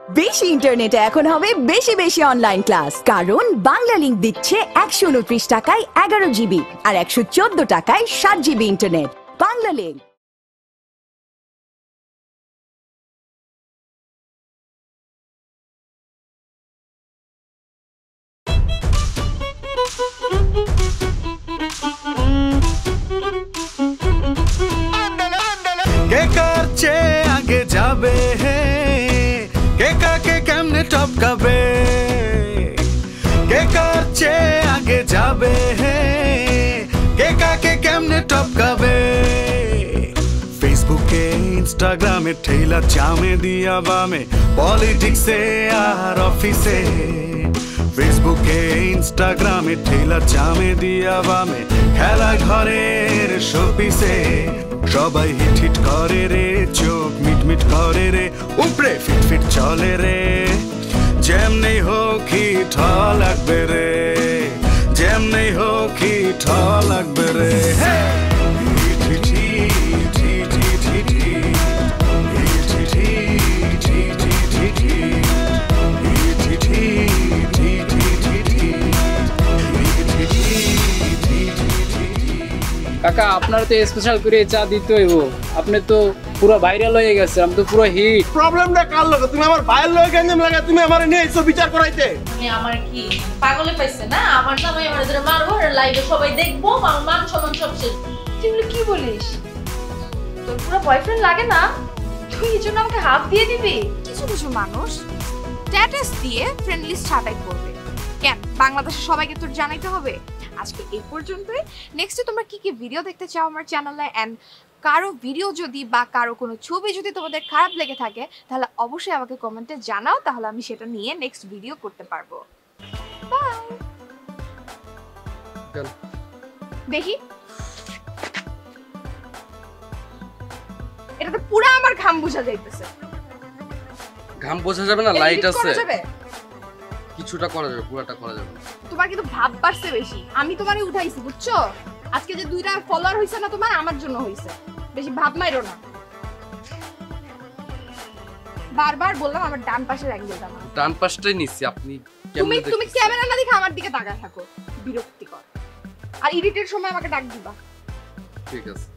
বেশি ইন্টারনেটে এখন হবে বেশি বেশি অনলাইন ক্লাস, কারণ বাংলা লিংক দিচ্ছে 129 টাকায় 11 জিবি আর 114 টাকায় 7 জিবি ইন্টারনেট। বাংলা লিংক। কে কার চেয়ে আগে যাবে, কে কাকে কেমনে টপকাবে, কে কার চেয়ে আগে যাবে, কে কাকে কেমনে টপকাবে। ফেসবুকে ইনস্টাগ্রামে ঠেলা চামে দিয়া বামে, পলিটিক্সে আর অফিসে। ফেসবুকে ইনস্টাগ্রামে ঠেলা চামে দিয়া বামে, খেলা ঘরের শোপিসে। সবাই হিট হিট করে রে, চোখ মিট মিট করে রে, উপরে ফিট ফিট চলে রে। যেমনি হোক হিট লাগবে রে, যেমনি হোক হিট লাগবে রে। কাকা আপনার তো স্পেশাল করে চা দিতে হইব, আপনি তো পুরো ভাইরাল হয়ে গেছে, আমি তো পুরো হিট। প্রবলেমটা কার লাগে? তুমি আমার ভাইয়ের লগে গঞ্জাম লাগা, তুমি আমারে নিয়ে এসো বিচার করাইতে। তুমি আমার কি পাগলে পাইছে না? আমার জামাই আমার ধরে মারবো আর লাইভে সবাই দেখবো, মান সম্মান সব শেষ। তুই কি বলিস? তোর পুরো বয়ফ্রেন্ড লাগে না? তুই এই জন্য আমাকে হাত দিয়ে দিবি? কিছু কিছু মানুষ স্ট্যাটাস দিয়ে ফ্রেন্ড লিস্ট ছাঁটাই করবে। কেন বাংলাদেশের সবাইকে তোর জানাইতে হবে? আজকে এই পর্যন্তই। নেক্সটে তোমরা কি কি ভিডিও দেখতে চাও আমার চ্যানেলে, এন্ড কারো ভিডিও যদি বা কারো কোনো ছবি যদি তোমাদের খারাপ লেগে থাকে তাহলে অবশ্যই আমাকে কমেন্টে জানাও, তাহলে আমি সেটা নিয়ে নেক্সট ভিডিও করতে পারবো। বাই। দেখি এটাতে পুরো আমার ঘাম বোঝা যাইতেছে। ঘাম বোঝা যাবে না, লাইট আছে, যাবে কিছুটা করা যাবে, পুরোটা করা যাবে। তোমার কিন্তু ভাব বাড়ছে বেশি। আমি তোমারে উঠাইছি বুঝছো? আজকে যে 2টা ফলোয়ার হইছে না তোমার, আমার জন্য হইছে। বেশি ভাব মাইরো না। বারবার বললাম আমার ডান পাশের অ্যাঙ্গেলটা না। ডান পাশটাই নিছি, আপনি তুমি ক্যামেরা না দেখে আমার দিকে তাকায় থাকো, বিরক্তিকর। আর এডিটের সময় আমাকে ডাক দিবা। ঠিক আছে।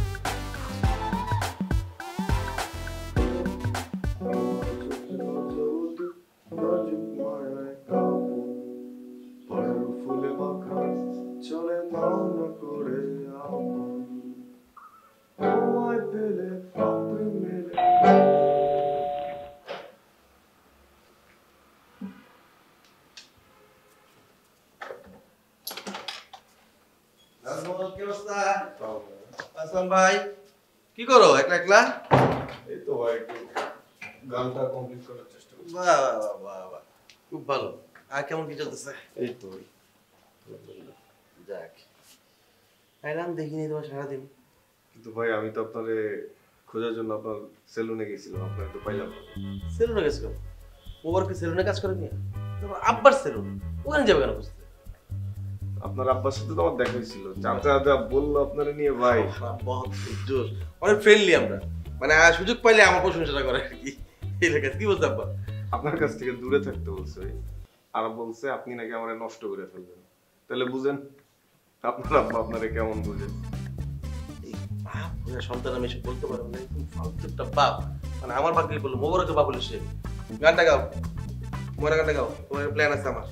ভাই কি করো একলা একলা? এই তো ভাই একটু গানটা কমপ্লিট করার চেষ্টা করছি। বাহ বাহ বাহ বাহ, খুব ভালো। আর কেমন কি চলতেছে? এই তো যাক, আইলাম দেখিনি তোমার সারাদিন। কিন্তু ভাই আমি তো আপনারে খোঁজার জন্য আপনার সেলুনে গেছিলাম, আপনাকে তো পাইলাম। সেলুনে গেছো? ওর কি সেলুনে কাজ করে নিয়ে? তোমার আব্বার সেলুন, ওখানে যাবে কেন বুঝতে? আপনার আব্বার সাথে তো আমার দেখা হয়েছিল, চাচা যা বললো আপনারে নিয়ে ভাই। বহুত জোর, অনেক ফ্রেন্ডলি আমরা, মানে সুযোগ পাইলে আমার প্রশংসা করে আর কি। এই লেখা কি বলতে আব্বা? আপনার কাছ থেকে দূরে থাকতে বলছে আর বলছে আপনি নাকি আমারে নষ্ট করে ফেলবেন। তাহলে বুঝেন আপনার আব্বা আপনারে কেমন বুঝেন। বাপ সন্তান আমি এসে বলতে পারবো না, একদম ফালতু একটা বাপ। মানে আমার ভাগ্যে বললো মোবারকের বাপ বলে সে। গানটা গাও, মোরা গানটা গাও, তোমার প্ল্যান আছে আমার।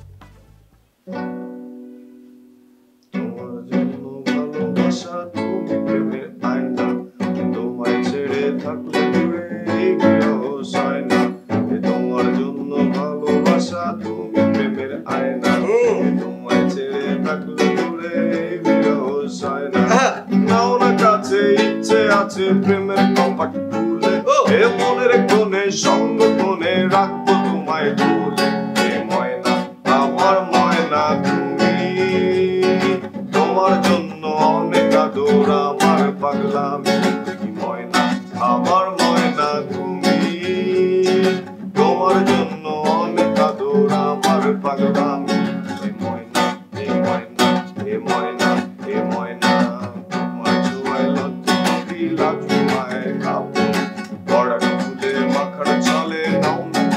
তোমার জন্য ভালোবাসা তুমি প্রেমের আয়না, তোমায় ছেড়ে থাকলে দূরে এই বিরহ সয় না। তোমার জন্য ভালোবাসা তুমি প্রেমের আয়না, তোমায় ছেড়ে থাকলে দূরে এই বিরহ সয় না। নাও না কাছে, ইচ্ছে আছে প্রেমের কম্পাক্ট খুলে, এ মনের কোণে সঙ্গ কোণে রাখবো তোমায় তুলে। এ ময়না আমার ময়না তুমি, তোমার জন্য অনেক আদর আমার পাগলামি। ময়না আমার ময়না তুমি, তোমার জন্য অনেক আদর আমার পাগলামি। এ ময়না এ ময়না এ ময়না এ ময়না, তোমার ছোঁয়ায় লজ্জা লাজু মায়ের কাপড়, গড়ার ফুলে মাখার চলে নাও দূরে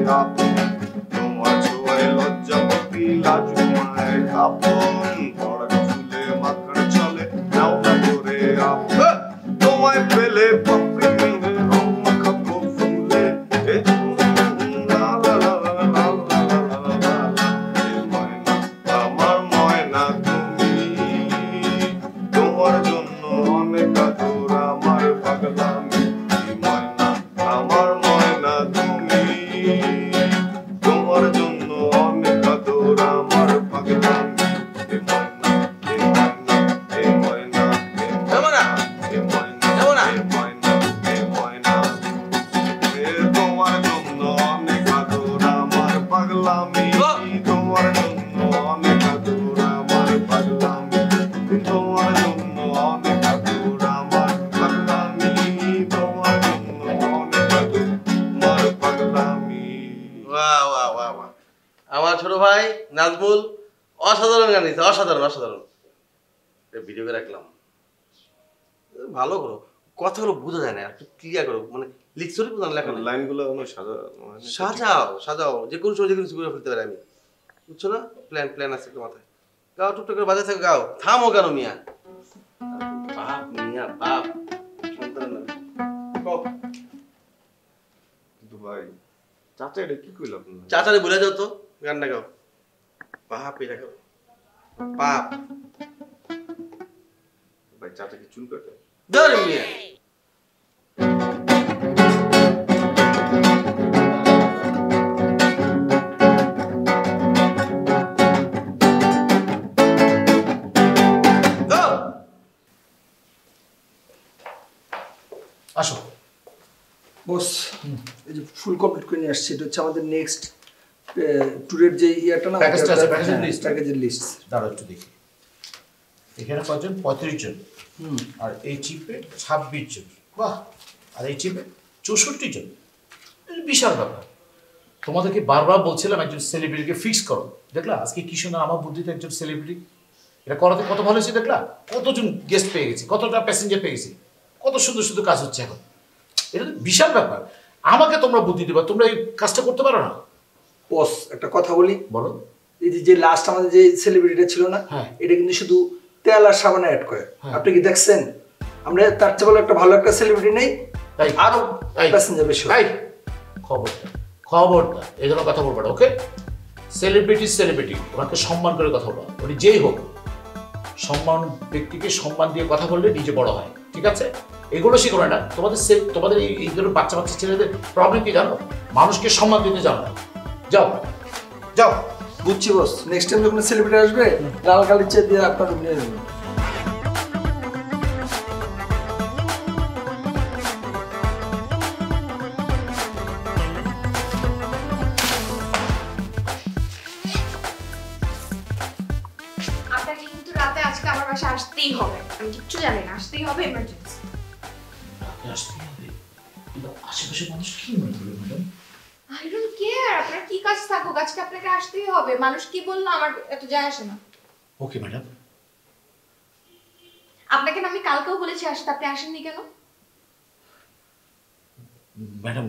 আপন তোমার ছোঁয়ায় লজ্জাপতি লাজু মায়ের আপন পরাগ ফুলে মাখার চলে নাও না করে আপন তোমায় পেলে পাপড়ি মেলে রং মাখাবো ফুলে লা লা লা লা লা লা লা লা লা এ ময়না আমার ময়না তুমি তোমার জন্য অনেক আদর আমার পাগলামি এ ময়না আমার ময়না তুমি তোমার জন্য অনেক আদর আমার পাগলামি এ ময়না এ ময়না এ ময়না এ ময়না এ ময়না এ ময়না এ ময়না এ তোমার জন্য অনেক আদর আমার পাগলামি তোমার জন্য অনেক আদর আমার পাগলামি তোমার জন্য অনেক আদর আমার পাগলামি তোমার জন্য অনেক আদর আমার পাগলামি বাহ বাহ বাহ বাহ আমার ছোট ভাই নাজমুল অসাধারণ গান দিয়েছে, অসাধারণ অসাধারণ। ভিডিও করে রাখলাম, ভালো করো, কথাগুলো বোঝা যায় না, একটু ক্লিয়ার করো, মানে লিখছরি বোঝানো লেখা নাই। লাইনগুলো সাজাও সাজাও, যে কোনো সময় যে কোনো কিছু করে ফেলতে পারি আমি, বুঝছো না? প্ল্যান আছে একটু মাথায়। গাও, টুকটুক করে বাজাতে থাকো, গাও, থামো কেন মিয়া? বাপ মিয়া বাপ, সন্তানের নামে কও। কিন্তু ভাই চাচা এটা কি কইল আপনার? চাচারে বলে যাও তো, গানটা গাও। বাপ এটা গাও, বাপ। ভাই চাচা কি চুল কাটে? ধর মিয়া। আসো বস, এই যে ফুল কমপ্লিট করে নিয়ে আসছে, এটা হচ্ছে আমাদের নেক্সট ট্যুরের যে ইয়াটা না, প্যাকেজটা আছে, প্যাকেজের লিস্ট, প্যাকেজের লিস্ট। দাঁড়াও একটু দেখি। এখানে কজন? 35 জন। আর এই চিপে 26 জন। বাহ! আর এই চিপে 64 জন। বিশাল ব্যাপার। তোমাদেরকে বারবার বলছিলাম একজন সেলিব্রিটিকে ফিক্স করো, দেখলা আজকে কি সুন্দর আমার বুদ্ধিতে একজন সেলিব্রিটি। এটা করাতে কত ভালো হয়েছে দেখলা, কতজন গেস্ট পেয়ে গেছি, কতটা প্যাসেঞ্জার পেয়ে গেছি, কত সুন্দর সুন্দর কাজ হচ্ছে এখন। এটা তো বিশাল ব্যাপার। আমাকে তোমরা বুদ্ধি দেবা, তোমরা এই কাজটা করতে পারো না? বস একটা কথা বলি, বলো। এই যে লাস্ট আমাদের যে সেলিব্রিটিটা ছিল না, হ্যাঁ, এটা কিন্তু শুধু তেল আর সাবানে অ্যাড করে। আপনি কি দেখছেন? আমরা তার চেয়ে বলে একটা ভালো একটা সেলিব্রিটি নেই, আরো প্যাসেঞ্জার বেশি। খবরদার এই ধরনের কথা বলবো না, ওকে? সেলিব্রিটি ওনাকে সম্মান করে কথা বলবো, উনি যেই হোক। সম্মান ব্যক্তিকে সম্মান দিয়ে কথা বললে নিজে বড় হয়, ঠিক আছে? এগুলো শিখো না। তোমাদের এই ধরনের বাচ্চা ছেলেদের প্রবলেম কি জানো? মানুষকে সম্মান দিতে জানো না। যাও যাও। বুঝছি বস, নেক্সট টাইম যখন সেলিব্রিটি আসবে লাল কালির চেয়ে দিয়ে আপনার নিয়ে নেবেন। আপনাকে কিন্তু রাতে আজকে আমার বাসায় আসতেই হবে, আমি কিচ্ছু জানি না, আসতেই হবে, এমার্জেন্সি। আসতেই হবে? কিন্তু আশেপাশে মানুষ কি মনে করবে ম্যাডাম? আই ডোন্ট কেয়ার, আপনার কি কাজ থাকুক, আজকে আপনাকে আসতেই হবে। মানুষ কি বললো আমার এত যায় আসে না। Okay madam. আপনাকে না আমি কালকেও বলেছি আসতে, আপনি আসেননি কেন? ম্যাডাম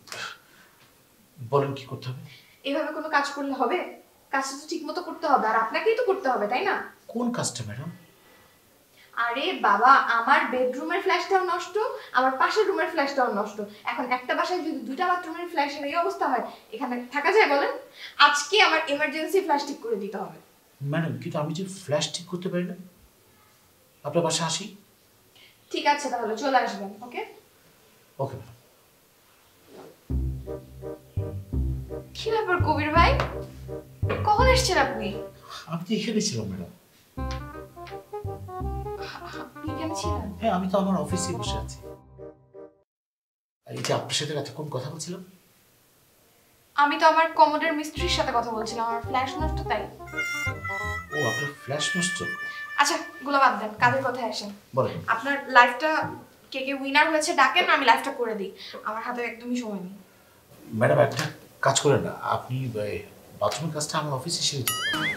বলেন কি করতে হবে? এইভাবে কোনো কাজ করলে হবে? কাজটা তো ঠিক মতো করতে হবে, আর আপনাকেই তো করতে হবে, তাই না? কোন কাজটা ম্যাডাম? আরে বাবা, আমার বেডরুমের ফ্ল্যাশটাও নষ্ট, আমার পাশের রুমের ফ্ল্যাশটাও নষ্ট। এখন একটা বাসায় যদি দুইটা বাথরুমের ফ্ল্যাশের এই অবস্থা হয়, এখানে থাকা যায় বলেন? আজকে আমার এমার্জেন্সি ফ্ল্যাশ ঠিক করে দিতে হবে। ম্যাডাম কিন্তু আমি যে ফ্ল্যাশ ঠিক করতে পারি না, আপনার বাসায় আসি? ঠিক আছে, তাহলে চলে আসবেন। Okay okay madam. কি ব্যাপার কবির ভাই, কখন এসেছেন আপনি? আমি তো এখানে ছিলাম ম্যাডাম। আপনি এখানে ছিলেন? হ্যাঁ, আমি তো আমার অফিসে বসে আছি। এই যে আপনার সাথে এতক্ষণ কথা বলছিলাম, আমি তো আমার কমোডের মিস্ত্রির সাথে কথা বলছিলাম, আমার ফ্ল্যাশ নষ্ট তাই। ও আপনার ফ্ল্যাশ নষ্ট? আচ্ছা গুলো বাদ দেন, কাজের কথায় আসেন। বলেন। আপনার লাইফটা কে উইনার হয়েছে ডাকেন, আমি লাইফটা করে দিই, আমার হাতে একদমই সময় নেই। ম্যাডাম একটা কাজ করেন না, আপনি বাথরুমের কাজটা আমার অফিসে সেরে দিতে পারেন।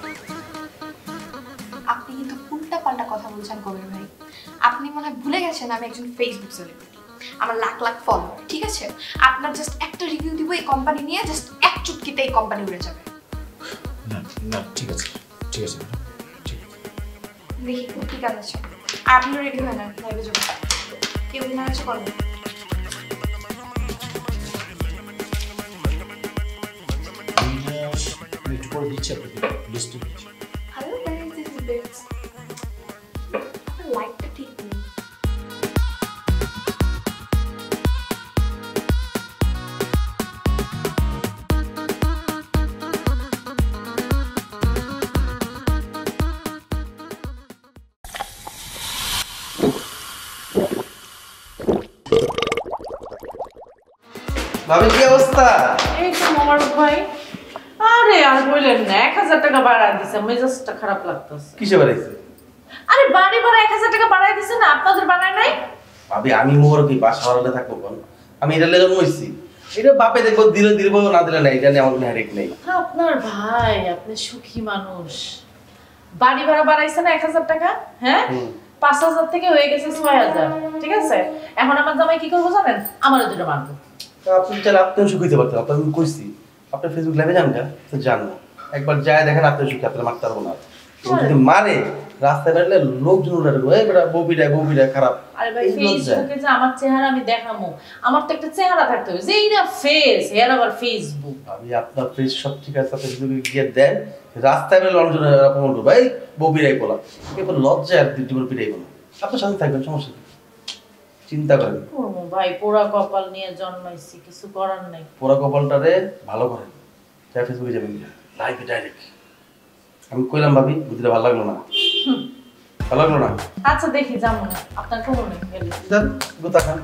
আপনি কিন্তু উল্টা পাল্টা কথা বলছেন কবির ভাই। আপনি মনে হয় ভুলে গেছেন আমি একজন ফেসবুক সেলিব্রিটি, আমার লাখ লাখ ফলোয়ার, ঠিক আছে? আপনার জাস্ট একটা রিভিউ দিব এই কোম্পানি নিয়ে, জাস্ট এক চুটকিতেই কোম্পানি উড়ে যাবে। না না ঠিক আছে ঠিক আছে ঠিক আছে। দেখি কি কাজ আছে। আর আপনিও রেডি হয়ে নেন, লাইভে যাবো। কেউ দিন আছে করবো। একটু করে দিচ্ছি আপনাকে লিস্টে দিচ্ছি। Hello guys, this is Bates. লাইকটা ঠিক নেই। ভাবি কি অবস্থা? এই তো আমার ভাই, আরে আর বললেন না, 1000 টাকা বাড়ায় দিছে, মেজাজটা খারাপ লাগতেছে। কিসে বাড়াইছে? আরে বাড়ি ভাড়া 1000 টাকা বাড়ায় দিছে না, আপনাদের বাড়ায় নাই? ভাবি আমি মোর কি বাসা ভাড়ালে থাকবো কোন? আমি এটা জন্ম হইছি। এটা বাপে দেখবো দিলে দিব না দিলে নাই, এটা নিয়ে আমার কোনো হেডেক নেই। আপনার ভাই, আপনি সুখী মানুষ। বাড়ি ভাড়া বাড়াইছে না 1000 টাকা, হ্যাঁ? 5000 থেকে হয়ে গেছে 6000, ঠিক আছে? এখন আমার জামাই কি করবো জানেন? আমারও দুটো মারবো। আপনি চাইলে আপনিও সুখ হইতে পারতেন, আপনার আমি কইছি। আপনার ফেসবুক লাইভে যান না, তো যান না। একবার যায় দেখেন আপনি সুখী, আপনার মারতে পারবো না। যদি মারে রাস্তায় বেরলে লোকজন উঠে এই বেটা ববিটা খারাপ। আরে ভাই ফেসবুকে যে আমার চেহারা আমি দেখামু, আমার তো একটা চেহারা থাকতে হবে, যে এইটা ফেস, এর আবার ফেসবুক। আমি আপনার ফেস সব ঠিক আছে, আপনি ফেসবুকে গিয়ে দেন, রাস্তায় বেরলে অনেকজন অপমান করবো, এই ববিরাই বলা, এরপর লজ্জায় আর জীবন পিটাই বলো। আপনার সাথে থাকবেন, সমস্যা নেই, চিন্তা করেন। ভাই পোড়া কপাল নিয়ে জন্মাইছি, কিছু করার নাই। পোড়া কপালটারে ভালো করেন, তাই ফেসবুকে যাবেন লাইভে ডাইরেক্ট। আমি কইলাম ভাবি, বুদ্ধিটা ভালো লাগলো না, ভালো লাগলো না। আচ্ছা দেখি যাবো না, আপনার খবর নেই গেলে যান গোতা খান।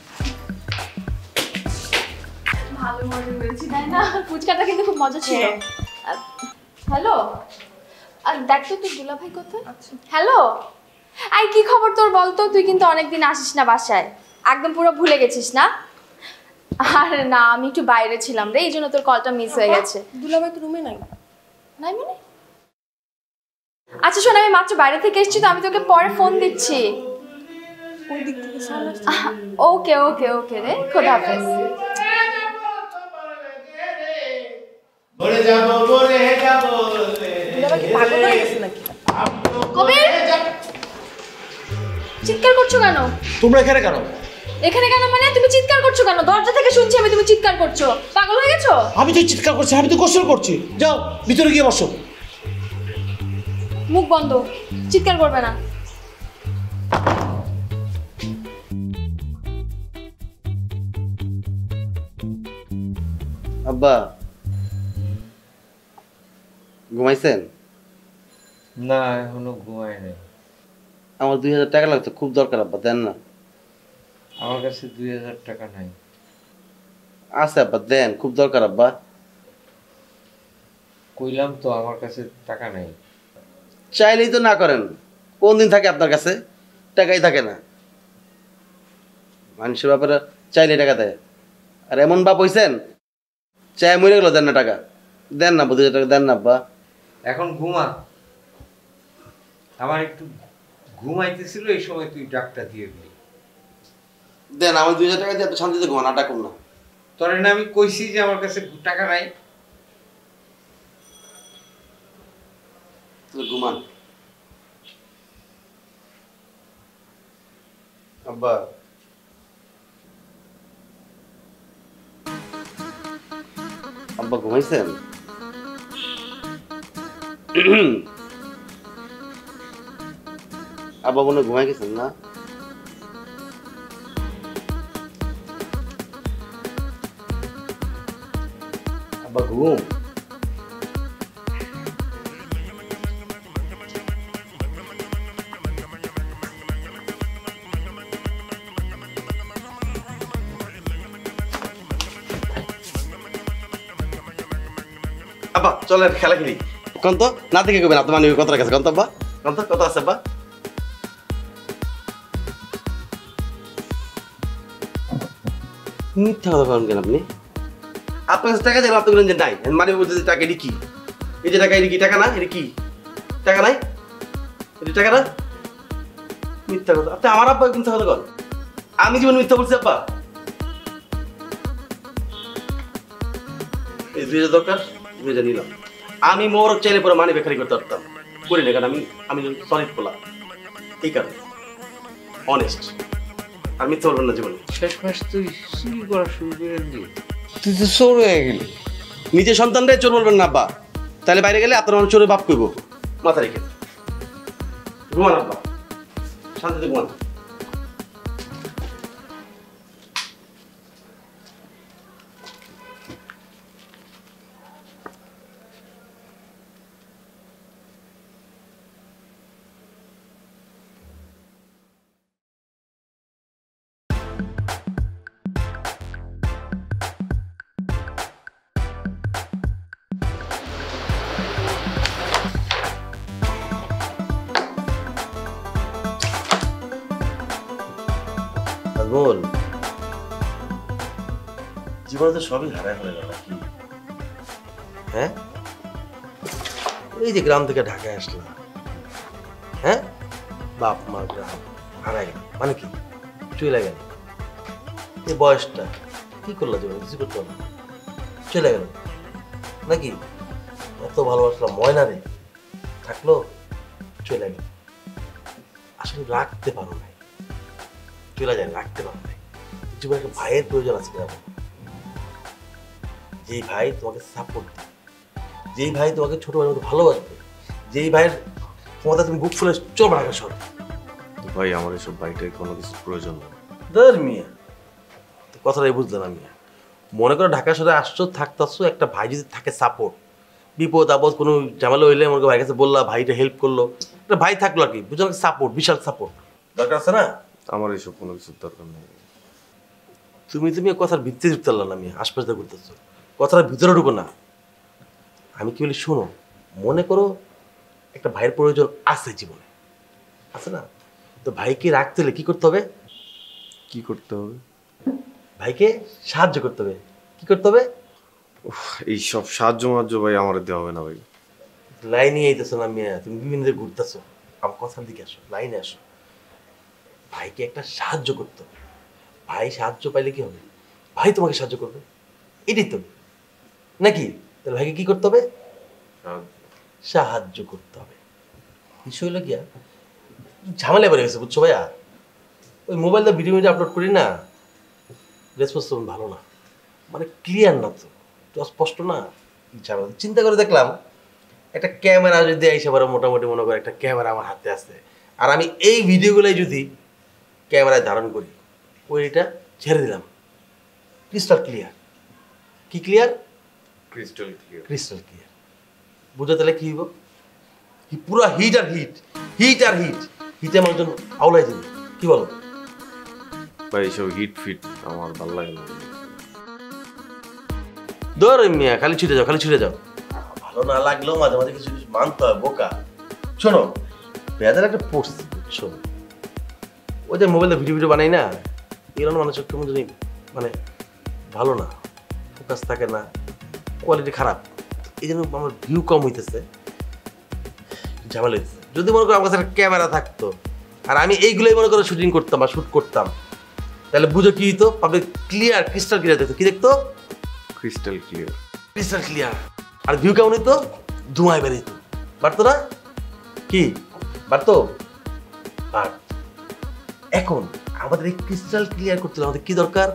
ভালো মজা হয়েছে তাই না? ফুচকাটা কিন্তু খুব মজা ছিল। হ্যালো, আর দেখ তো তুই দুলা ভাই কোথায়? হ্যালো, আই কি খবর তোর বলতো? তুই কিন্তু অনেকদিন আসিস না বাসায়, একদম পুরো ভুলে গেছিস না? আরে না, আমি একটু বাইরে ছিলাম রে, এই জন্য তোর কলটা মিস হয়ে গেছে। দুলা ভাই তো রুমে নাই। নাই মানে? আচ্ছা শোন, আমি মাত্র বাইরে থেকে এসেছি তো, আমি তোকে পরে ফোন দিচ্ছি। ওকে ওকে ওকে রে, খোদা হাফেজ। কবির, চিৎকার করছো কেন? তোমরা এখানে কেন? এখানে কেন মানে? তুমি চিৎকার করছো কেন? দরজা থেকে শুনছি আমি তুমি চিৎকার করছো। পাগল হয়ে গেছো? আমি তো চিৎকার করছি, আমি তো গোসল করছি। যাও ভিতরে গিয়ে বসো। মুখ বন্ধ, চিৎকার করবে না। আব্বা ঘুমাইছেন? না এখনো ঘুমাই নাই। আমার 2000 টাকা লাগতো, খুব দরকার আব্বা, দেন না। আমার কাছে 2000 টাকা নাই। আছে আব্বা, দেন, খুব দরকার আব্বা। কইলাম তো আমার কাছে টাকা নাই। চাইলেই তো না করেন, কোন দিন থাকে আপনার কাছে? টাকাই থাকে না। মানুষের ব্যাপারে চাইলে টাকা দেয়, আর এমন বাপ হইছেন চাই মরে গেল দেন না টাকা। দেন না 2000 টাকা দেন না আব্বা। এখন ঘুমা, আমার একটু ঘুমাইতেছিল, এই সময় তুই ডাকটা দিয়ে দিলি। দেন, আমার 2000 টাকা দিয়ে এত শান্তিতে ঘুমান, আর ডাকুন না। তোর না আমি কইছি যে আমার কাছে টাকা নাই। ঘুমান আব্বা। আব্বা ঘুমাইছেন? আব্বা মনে ঘুমাই গেছেন না? আব্বা ঘুম? আব্বা চলেন খেলা খেলি। কোন তো না থেকে কবেন আপনার মানে কত কাছে কোন তো আব্বা? কোন তো কত আছে আব্বা? মিথ্যা কথা বলেন কেন আপনি? আপনার কাছে টাকা চাইলাম, আপনি বলেন যে নাই। মানে বলতে টাকা এটি কি? এই যে টাকা এটি কি? টাকা না? এটি কি টাকা নাই? এটি টাকা না? মিথ্যা কথা। আপনি আমার আব্বা মিথ্যা কথা কন? আমি জীবন মিথ্যা বলছি আব্বা? এই 2000 দরকার 2000 নিলাম। আমি মোরক চাইলে পরে মানি বেকারি করতে পারতাম, করি না, কারণ আমি সলিড পোলা, এই কারণে অনেস্ট। আর মিথ্যে বলবেন না জীবনে। শেষ মাস তুই চুরি করা শুরু করে দিলি, তুই তো চোর হয়ে গেলি। নিজের সন্তানটাই চোর বলবেন না আব্বা, তাহলে বাইরে গেলে আপনার অনেক চোরের বাপ কইব। মাথা রেখে ঘুমান আব্বা, শান্তিতে ঘুমান। বল, জীবনে তো সবই হারায় হয়ে গেল নাকি? হ্যাঁ, এই যে গ্রাম থেকে ঢাকায় আসলাম, হ্যাঁ, বাপ মা গ্রাম হারাই গেল মানে কি? চলে গেল। এই বয়সটা কি করলো জীবনে? কিছু করতে পারলো না, চলে গেল নাকি? এত ভালোবাসলাম ময়না রে, থাকলো, চলে গেল। আসলে রাখতে পারো না, চলে যায়, রাখতে পারো না। জীবনে একটা ভাইয়ের প্রয়োজন আছে কিনা? যেই ভাই তোমাকে সাপোর্ট দেবে, যেই ভাই তোমাকে ছোট ভাইয়ের মতো ভালোবাসবে, যেই ভাইয়ের ক্ষমতা তুমি বুক ফুলে চল ঢাকা শহরে। ভাই আমার এসব বাইকের কোনো কিছু প্রয়োজন নেই। ধর মিয়া, কথাটাই বুঝলে না মিয়া। মনে করো ঢাকা শহরে আসছো, থাকতেছো, একটা ভাই যদি থাকে সাপোর্ট, বিপদ আপদ কোনো ঝামেলা হইলে মনে করো ভাইয়ের কাছে বললা, ভাইটা হেল্প করলো, একটা ভাই থাকলো আর কি, বুঝলাম, সাপোর্ট, বিশাল সাপোর্ট দরকার আছে না? আমার এসব কোনো কিছুর দরকার নেই। তুমি কথার ভিত্তি ঢুকতে পারলাম না, আমি আশপাশ দিয়ে ঘুরতেছো, কথার ভিতরে ঢুকো না। আমি কি বলি শোনো, মনে করো একটা ভাইয়ের প্রয়োজন আছে জীবনে, আছে না? তো ভাইকে রাখতে হলে কি করতে হবে? কি করতে হবে? ভাইকে সাহায্য করতে হবে। কি করতে হবে? এই সব সাহায্য মাহায্য ভাই আমার দেওয়া হবে না ভাই। লাইনে আইতেছো না মিয়া, তুমি বিভিন্ন দিকে ঘুরতেছো, আমার কথার দিকে আসো, লাইনে আসো। ভাইকে একটা সাহায্য করতে হবে। ভাই সাহায্য পাইলে কি হবে? ভাই তোমাকে সাহায্য করবে, এটাই তো নাকি? তাহলে ভাইকে কি করতে হবে? সাহায্য করতে হবে। বিষয় হলো গিয়া ঝামেলা বেড়ে গেছে, বুঝছো ভাইয়া? ওই মোবাইলটা ভিডিও আপলোড করি না, রেসপন্স ভালো না, মানে ক্লিয়ার না, তো স্পষ্ট না, ঝামেলা। চিন্তা করে দেখলাম একটা ক্যামেরা যদি আইসে পারে, মোটামুটি মনে করে একটা ক্যামেরা আমার হাতে আছে, আর আমি এই ভিডিওগুলোই যদি ক্যামেরায় ধারণ করি, ওইটা ছেড়ে দিলাম, ক্রিস্টাল ক্লিয়ার। কি clear? Crystal clear. Crystal clear. বুঝো তাহলে কি হইব? পুরো হিট আর হিট, হিট আর হিট, হিটে আমার জন্য আওলাই দিবে। কি বলো ভাই? এইসব হিট ফিট আমার ভালো লাগে না। ধর মিয়া, খালি ছুটে যাও, খালি ছুটে যাও। ভালো না লাগলেও মাঝে মাঝে কিছু কিছু মানতে হয়, বোকা। শোনো, বেদার একটা পড়ছি, বুঝছো? ওই যে মোবাইলে ভিডিও বানাই না, এরকম মানুষের কেমন জানি মানে ভালো না, ফোকাস থাকে না, কোয়ালিটি খারাপ, এই জন্য আমার ভিউ কম হইতেছে, ঝামেলা হইতেছে। যদি মনে করো আমার কাছে একটা ক্যামেরা থাকতো আর আমি এইগুলোই মনে করো শুটিং করতাম বা শ্যুট করতাম, তাহলে বুঝো কি হইতো? পাবলিক ক্লিয়ার, ক্রিস্টাল ক্লিয়ার দেখতো। কি দেখতো? Crystal clear. Crystal clear. আর ভিউ কেমন হইতো? ধোঁয়ায় বেরিয়ে বাড়তো না? কি বাড়তো? আর এখন আমাদের এই ক্রিস্টাল ক্লিয়ার করতে আমাদের কি দরকার?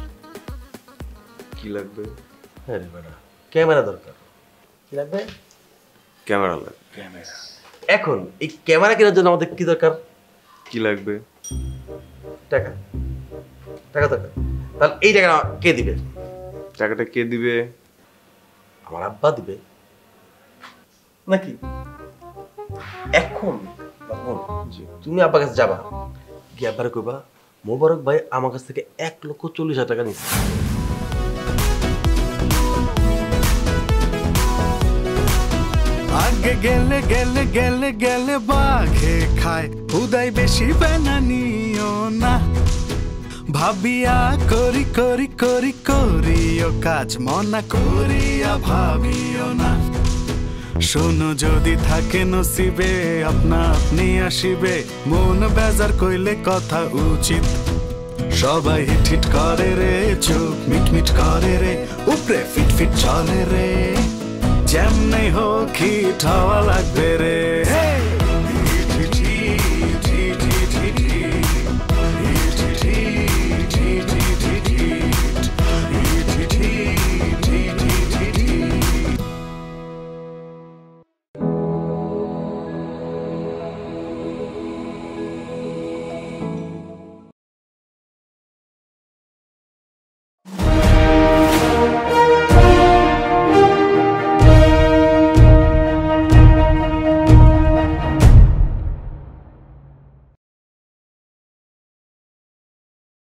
কি লাগবে? হ্যাঁ রে বেটা, ক্যামেরা দরকার। কি লাগবে? ক্যামেরা লাগবে। ক্যামেরা। এখন এই ক্যামেরা কেনার জন্য আমাদের কি দরকার? কি লাগবে? টাকা। টাকা দরকার। তাহলে এই টাকাটা কে দিবে? টাকাটা কে দিবে? আমার আব্বা দিবে নাকি? এখন তুমি আব্বার কাছে যাবা, গিয়ে আব্বারে কইবা, মোবারক ভাই আমার কাছ থেকে 1,40,000 টাকা নিচ্ছে। আগে গেলে গেলে গেলে গেলে বাঘে খায়, হুদাই বেশি বানানিও না, ভাবিয়া করি করি করি করিও কাজ, মনা করিয়া ভাবিও না। শোনো যদি থাকে নসিবে, আপনা আপনি আসিবে, মন বেজার কইলে কথা উচিত, সবাই হিট হিট করে রে, চোখ মিট মিট করে রে, উপরে ফিট ফিট চলে রে, যেমনি হোক হিট হওয়া লাগবে রে।